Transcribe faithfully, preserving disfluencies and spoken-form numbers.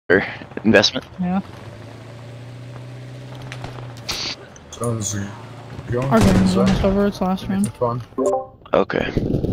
or investment. Yeah. Sounds going. Our game's almost over. It's last round. Fun. Okay.